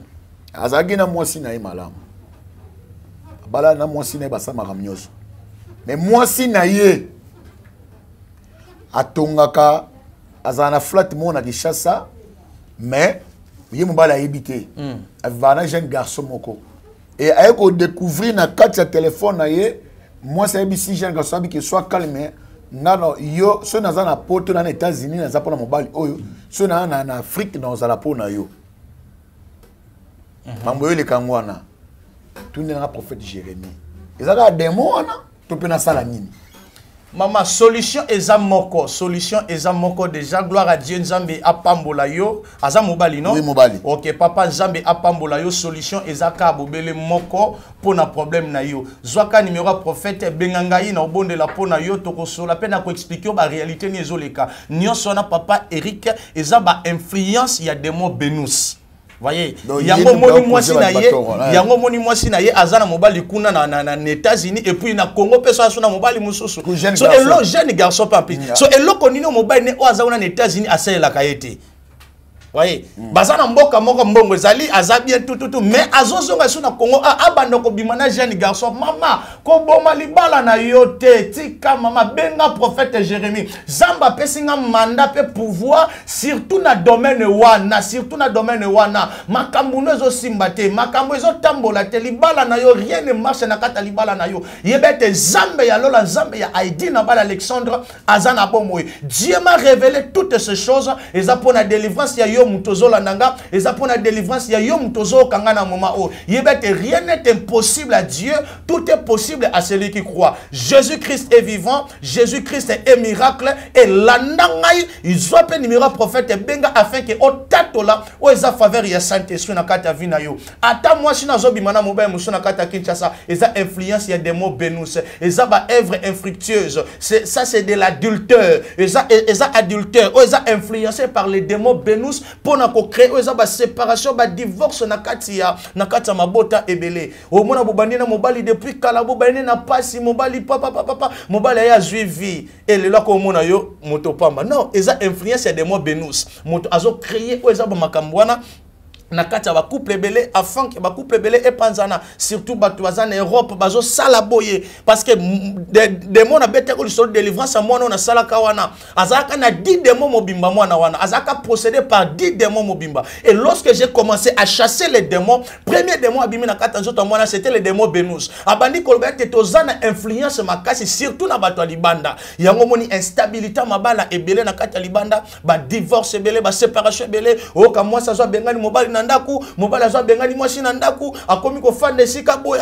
Azagi na mwasi na malam. Bala na mwasi na basa maramnyoso. Mais mwasi na ye, Atongaka, Azana flat mona di chassa. Mais il y a un habité. Un jeune garçon moko. Et avec découvrir na carte de téléphone moi c'est ici jeune garçon qui soit calme. Non yo so na na poto na États-Unis na za pona mobile oyo so na Afrique dans la pona yo. Mambo le kangwana. Tout na prophète Jérémie. Ezaka démon wana to pe na sala nini. Maman, solution eza moko déjà gloire à Dieu Nzambe apambola yo aza mobali non? Oui mobali. OK papa Nzambe apambola yo solution eza ka bobele moko pona problème na yo. Zwaka numéro prophète bengangai na obonde la pona yo to kosola pe na ko expliquer ba réalité ni ezoleka. Nyonso na papa Eric eza ba influence ya démon benus. voyez yango moni mwasi na ye azana mobali kuna na États-Unis et puis na Congo peso asuna mobali mususu so elo jeune garçon papi so elo konino mobali ne o azana na États-Unis asela kayete voyez bazana mboka moko mbongo ezali aza bien tout mais azozonga suna Congo abanda ko bimana jeune garçon mama ko boma libala na yote tika mama benga prophète Jérémie zamba pesinga mandat pe pouvoir surtout na domaine wana makambu nezo simbate makambu ezo tambola te libala na yo rien ne marche na kata libala na yo yebete zambe ya lola zambe ya Haïti na bala Alexandre azana bomoy Dieu m'a révélé toutes ces choses et ça pour la délivrance ya yo mutozo la nanga et ça pour la délivrance ya yo mutozo kangana moma o yebete rien n'est impossible à Dieu, tout est possible à celui qui croit. Jésus-Christ est vivant, Jésus-Christ est miracle et l'andangai ils ont appelé numéro prophète benga afin que au tatola o eza faveur ya Saint-Esprit na kata vina yo ata moi si nazo bimana mobile muso na kata Kinshasa eza influence ya des mots bénus eza ba œuvre infructueuse ça c'est de l'adultère eza adultère o eza influencé par les démons bénus pour na ko créer o eza ba séparation ba divorce na kati mabota ebele o mona bobandi na mobali depuis kala bobandi na pasi mobali papa mobali ya suivi et le là ko mona yo moto pamba non eza influence ya des mots bénus moto azo créer o eza ba makambwana na kati ba couple belé afin que ba couple belé et panzana surtout bato bazana Europe bazo sala boye parce que des mots na bete ko sur délivrance à moi na sala kawana azaka na 10 démons mobimba mwana wana azaka procédé par 10 démons mobimba et lorsque j'ai commencé à chasser les démons premier démon abimi na kata nzoto mwana c'était les démons bénus abandi ko bete tozana influence makasi surtout na bato libanda yango moni instabilité mabala ebele na kata libanda ba divorce ebele ba séparation ebele o ka moi ça zo bengani mobali nandaku mobali azwa bengani mwasi nandaku akomi ko fande sikaboy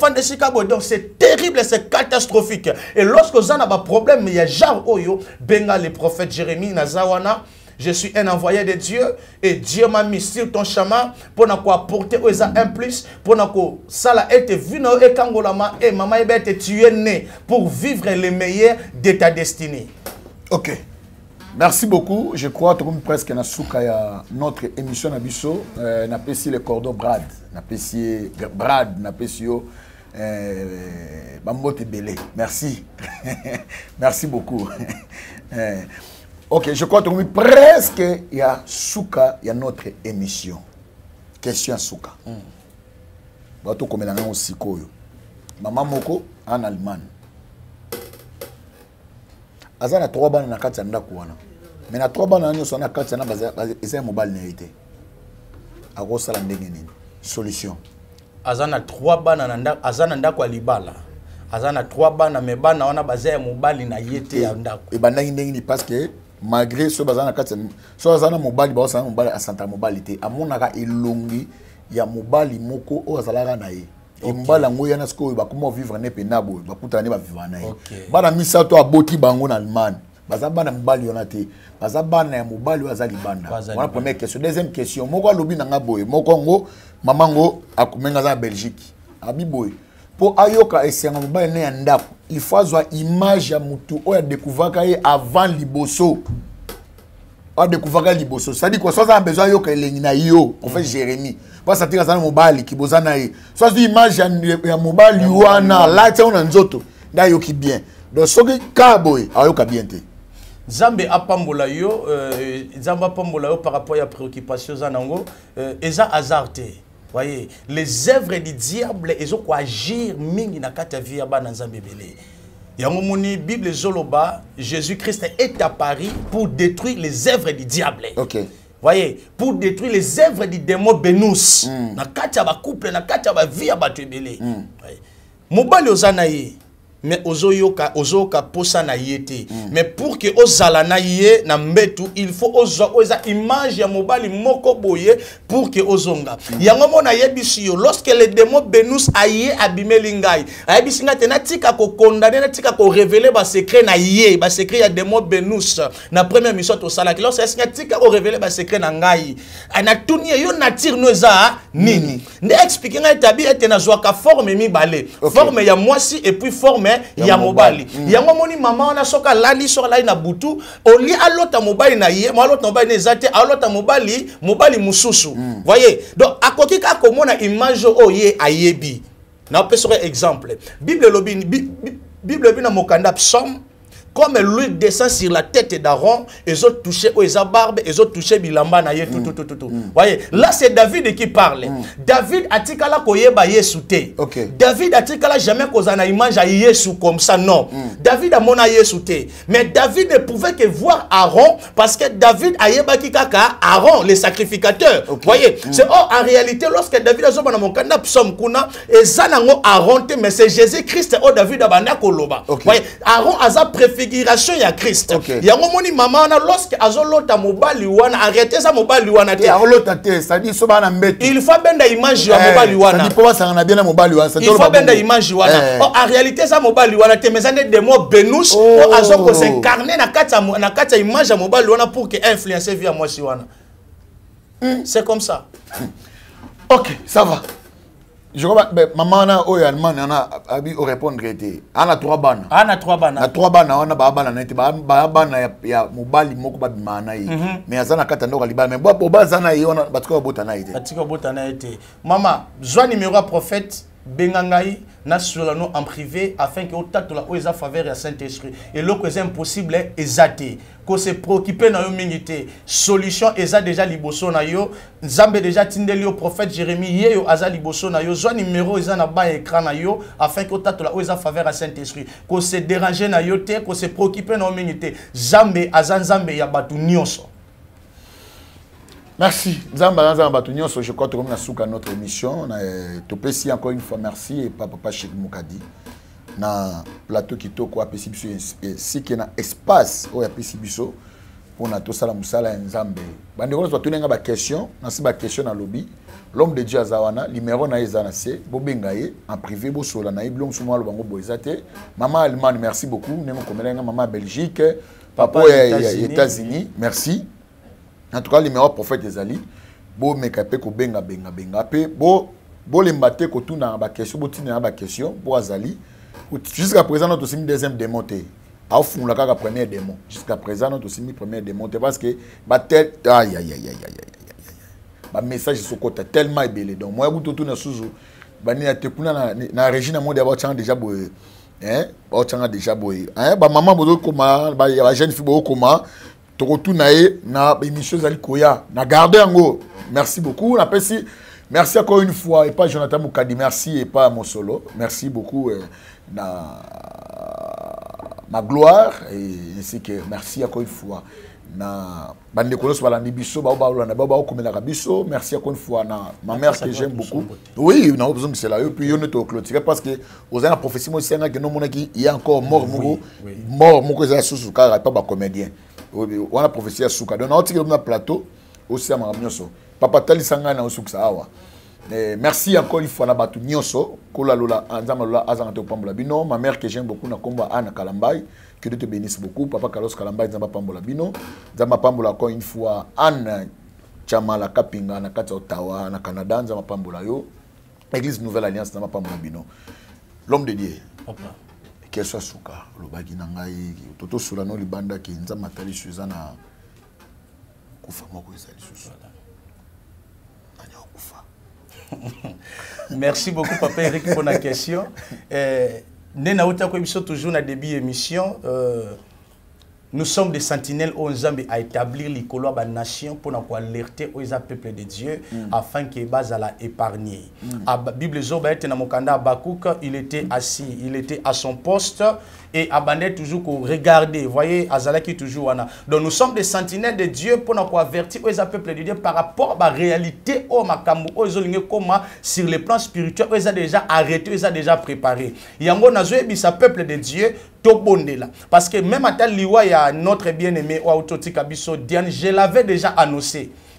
donc c'est terrible, c'est catastrophique et lorsque ça n'a pas problème il y a genre oyo benga le prophète Jérémie nazawana je suis un envoyé de Dieu et Dieu m'a mis sur ton chemin pour nous apporter un plus pour nous sala été vu et kangolama et maman ebete tu es né pour vivre le meilleur de ta destinée. OK. Merci beaucoup. Je crois que presque na souka ya notre émission na biso na pesi le cordon Brad, na pesi Brad, na pesio bambote belé. Merci. Merci beaucoup. OK, je crois que presque il y a souka ya notre émission. Question souka. Bato comme na aussi koyo. Maman moko en Allemagne. Azana 3 bana na kati ya ndako wana. Mais na 3 bana nyoso na kati ya na eza mobile na été. Ako sala ndenge nini? Solution. Azana 3 bana na ndako, azana ndako ya libala. Azana 3 bana me bana wana bazaya mobile na yete ya ndako. E banda ndenge ni parce que malgré ce bazana kati so azana mobile ba osana mobile a santa mobilité amonaka elongi ya mobile moko o azalaka na ye. Et mbala ngoya na sko ba comment vivre ne penabo ba kutana ba vivre na ye. Bana misato aboti bango na Allemagne. Baza bana mbali yonate. Baza bana ya mobali wa libanda. Voilà première question. Deuxième question, moko lobi nanga boye. Moko ngo mamango akumenga za Belgique. Abi boye. Pour ayoka esenga mobali ne ya ndako. Il faut avoir image ya mutu o ya découvert ye avant liboso. A découvert liboso. Ça dit quoi soit a besoin yoka elengi na yo. On fait Jérémie. Parce que ça mobali ki bozana ye. Soit image ya mobali wana la tsa ona nzoto. Da yoki bien. Donc soki kaboy ayoka bien te. Zambe apambola yo par rapport à préoccupation zanango eza azarte. Voyez, les œuvres du diable ils ont quoi agir mingi na kata via bana Nzambe belé. Yango moni Bible zoloba Jésus-Christ est apparu pour détruire les œuvres du diable. OK. Voyez, pour détruire les œuvres du démon Bénus. Na kata ba couple na kata ba via batu belé. Mobali ozanaye mais ozoka posa na yete mais pour que ozala na ye na mbetu il faut oza image ya mobali moko boye pour que ozonga yango mona yebisi yo lorsque le démon Bénus aye abimeli ngai ayebisi nga te na tika ko condamner na tika ko révéler ba secret na ye ba secret ya démon Bénus na première mission to sala lorsque est tika ko révéler ba secret na ngai ana tuni yo nature no za nini nde expliquer nga tabi ete na zwaka forme mi balé forme ya mwasi et puis forme ya mobali yango moni mama wana soka lali soka lali na butu oli alota mobali na ye alota mobali nezate alota mobali mususu voyez donc akoki ka komona image oye ayebi na peso exemple bible lobi na mokanda psaume comme l'huile descend sur la tête d'Aaron, ils ont touché aux barbe, ils ont touché bilamba na ye tout. Voyez, là c'est David qui parle. David a dit kala koyeba Yesu te. David a dit kala jamais kozana image à Yesu comme ça non. David a mona Yesu te. Mais David ne pouvait que voir Aaron parce que David a yeba ki kaka Aaron les sacrificateurs. Voyez, c'est en réalité lorsque David a zoba na mokanda psaume kuna ezanango Aaron te mais c'est Jésus-Christ o David abana koloba. Voyez, Aaron aza préféré ya Christ. Yango moni mama na lorsque azolota mobali wana arrêter sa mobali wana te. Azolota te, ça dit soba na mbeti. Il faut benda image ya mobali wana. Ça dit pas ça na bien na mobali wana. Il faut benda image wana. En réalité ça mobali wana te mais ça des mots benous pour azoko s'incarner na kata image ya mobali wana pour que influencer via moi si wana. C'est comme ça. OK, ça va. Je crois que maman na oyalman na abi o répondre était ana 3 bana. Ana 3 bana. Na 3 bana wana ba bana nete ba bana ya mobali moko ba bimana yi. Mais azana kata ndo kalibana mais bo bazana yi wana batiko bota na ite. Batiko bota na ite. Maman, joie numéro prophète bengangai na solano en privé afin que otatola oza faveur ya Saint-Esprit et lo que c'est impossible ezate ko se préoccuper na yo mingité solution eza déjà liboso na yo nzambe déjà tindeli yo prophète Jérémie yeyo aza liboso na yo zo numéro eza na ba écran na yo afin que otatola oza faveur ya Saint-Esprit ko se déranger na yo te ko se préoccuper na yo mingité nzambe aza nzambe ya batu nyonso. Merci. Je crois que nous avons notre émission. Topesi encore une fois merci et papa Cheikh Moukadi. Na plateau qui toko apesi biso si que na espace o apesi biso pour na to sala musala nzambe. Bande ko to tenga ba question, na si ba question na lobby. L'homme de Dieu azawana, numéro na ezana se, bobenga ye en privé bo sola na iblom sumo lo bango boizate. Maman Allemagne, merci beaucoup. Nemo komelenga maman Belgique, papa États-Unis, merci. En tout cas, le numéro prophète Ezali, bo mekape ko benga pe bo lembate ko tuna ba question, bo tina ba question, bo Azali. Jusqu'à présent notre simi deuxième démonté. A fond la ka première démon. Jusqu'à présent notre simi première démonté parce que ba tête aïe. Ba message sur côté tellement ébélé. Donc moi vous tout na suzu ba ni te kuna na régime monde ba tchanga déjà boy. Ba tchanga déjà boy. Ba maman bozo koma ba ya jeune fille bo koma. Na émission Zali Koya na garder yango. Merci beaucoup. Merci encore une fois et pas Jonathan Moukadi, merci et pas mon solo. Merci beaucoup na ma gloire et ainsi que merci encore une fois na bande kolos balandi biso ba komela biso. Merci encore une fois na ma mère que j'aime beaucoup. Oui, on a besoin de cela et puis on est au clôturer parce que aux ana prophétie moi c'est que non mon qui il y a encore mort moko za susu car pas ba comédien. On a prophétie à Souka. Donc, on a tiré un plateau aussi à Maramioso. Papa Tali Sangana au Souksa. Merci encore une fois à Batu Nyoso. Kola Lola, Anzamalola, Azanto Pambola Bino. Ma mère que j'aime beaucoup, Nakomba Anna Kalambay. Que Dieu te bénisse beaucoup. Papa Carlos Kalambay, Zamba Pambola Bino. Zamba Pambola encore une fois Anna Chamala Kapinga, Nakata Ottawa, na Canada, Zamba Pambola Yo. Église Nouvelle Alliance, Zamba Pambola Bino. L'homme de Dieu. Papa. Qu'elle soit Souka, le bagi nangai, toto sulano libanda qui nza matali Suzana kufa moko ezali susu. Nanya kufa. Merci beaucoup papa Eric pour la question. Nena ota ko biso toujours na début émission nous sommes des sentinelles où Nzambe a établi l'école de la nation pour nous alerter aux peuple de Dieu afin qu'ils base à la épargner. La Bible Zoba était dans mon candidat Bakouk, il était assis, il était à son poste et abandonné toujours pour regarder. Vous voyez, Azala qui est toujours là. Donc nous sommes des sentinelles de Dieu pour nous avertir aux peuple de Dieu par rapport à la réalité au Makambu, aux comment sur le plan spirituel, ils ont déjà arrêté, ils ont déjà préparé. Il y a un peuple de Dieu. Parce que même à tel liwa, il y a notre bien-aimé Ouaouto Tikabiso Diane, je l'avais déjà annoncé.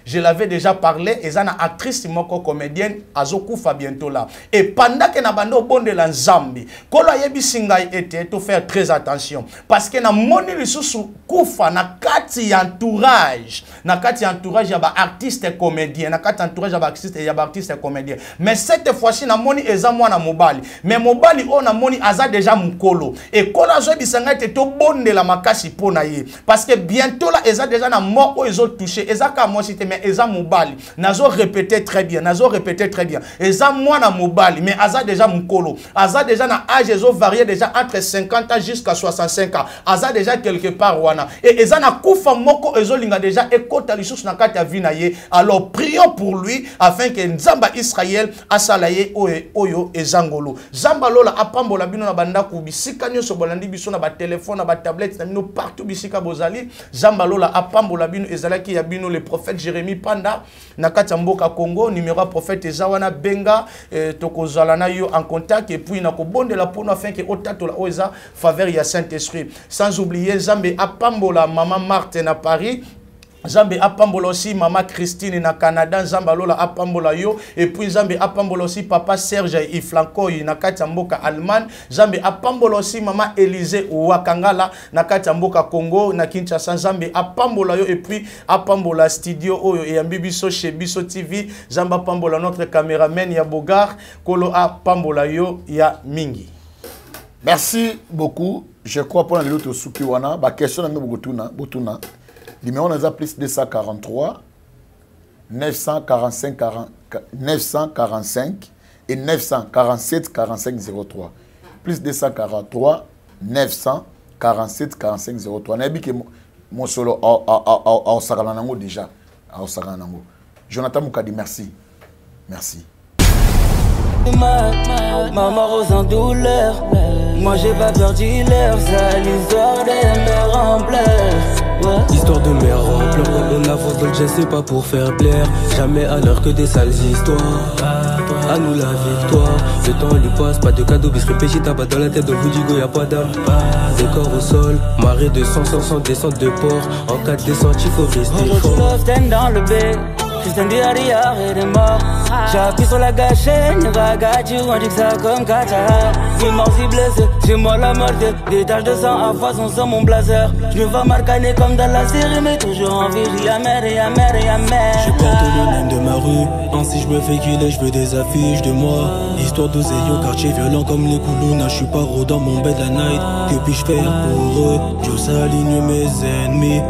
je l'avais déjà parlé, et une actrice moko comédienne, azokufa bientôt là. Et pendant que na bando bonde la Nzambi, kolo yebi singai ete, to faire très attention. Parce que na moni lisusu kufa na kati entourage. Na kati entourage yaba artiste comédien, na kati entourage yaba artiste comédien. Mais cette fois-ci na moni eza mwana mobali. Mais mobali on na moni aza déjà mukolo. Et kola zo bisanga ete to bonde la makasi pona ye. Parce que bientôt là eza déjà na mort o ezo touché. Eza ka moi cité mais eza mobali. Nazo répéter très bien, nazo répéter très bien. Eza mwana mobali mais aza déjà mukolo. Aza déjà na âge ezo varié déjà entre 50 ans jusqu'à 65 ans. Aza déjà quelque part wana. Et eza na kufa moko ezo linga déjà ekota lisusu na kati ya vina ye. Alors prions pour lui afin que Nzamba Israël asalaye oyo ezangolo. Zamba lola apambola bino na banda ku bisika nyoso bolandi biso na ba téléphone na ba tablette na bino partout bisika bozali. Zamba lola apambola bino ezalaki ya bino le prophète Jérémie Panda na kati ya mboka Congo numéro prophète ezawana benga tokozala na yo en contact et puis na ko bondela pono afin que otatola oza faveur ya Saint-Esprit. Sans oublier Zambe apambola maman Marthe na Paris. Zambe apambola aussi maman Christine na Canada, Zamba lola apambola yo, et puis Zambe apambola aussi papa Serge Iflanko na kati mboka Allemagne, Zambe apambola aussi maman Élysée Wakangala na kati mboka Congo na Kinshasa, Zambe apambola yo, et puis apambola studio oyo et ambibiso chez Biso TV, Zamba apambola notre caméraman ya Bogar, kolo apambola yo ya mingi. Merci beaucoup. Je crois pour l'autre Sukiwana, ba question na botuna. Numéro on a plus 243 945 945 et 947 45 03. Plus 243 947 45 03. On a dit que mon solo au Saranango déjà. Au Saranango. Jonathan Moukadi, merci. Merci. Maman rose en douleur. Moi j'ai pas peur dealer. C'est l'histoire des mères en pleurs. Histoire de mère en pleurs. On avance dans le jet, c'est pas pour faire plaire. Jamais à l'heure que des sales histoires. À nous la victoire. Le temps lui passe, pas de cadeau, bis réfléchis, t'as pas dans la tête, dans le Voudigo y'a pas d'âme. Des corps au sol, marée de 100 descente de port. En cas de descente, il faut rester fort. Dans le bec. Christian Diarra est mort. J'ai appuyé sur la gâchette, ne va gâcher, on dit que ça comme Qatar. Si mort, si blessé, c'est moi la mort. Des taches de sang à façon sans mon blazer. Je me vois marcaner comme dans la série, mais toujours en vie. Y'a mère, y'a mère, y'a mère. Je porte le nom de ma rue. Ainsi je me fais killer, je veux des affiches de moi. Histoire d'oseille au quartier violent comme les Koulouna. Je suis pas raw dans mon bed à night. Que puis-je faire pour eux? Je s'aligne mes ennemis.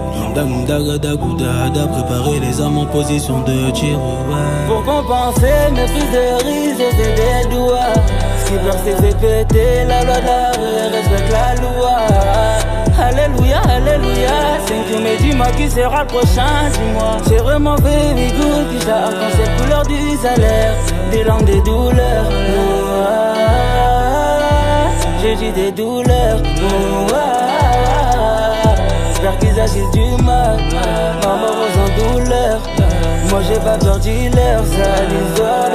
Préparer les armes en position de tir. Pour compenser mes prises de risque, je fais des doigts. Ce qui peur c'est fait péter la loi de la rue, respecte la loi. Alléluia, alléluia. C'est que mais dis-moi qui sera le prochain, dis-moi. J'ai vraiment baby good, qui t'a quand cette couleur du salaire. Des langues, des douleurs. J'ai dit des douleurs. J'espère qu'ils agissent du mal. Maman rose en douleur. Moi j'ai pas peur dealer, ça l'histoire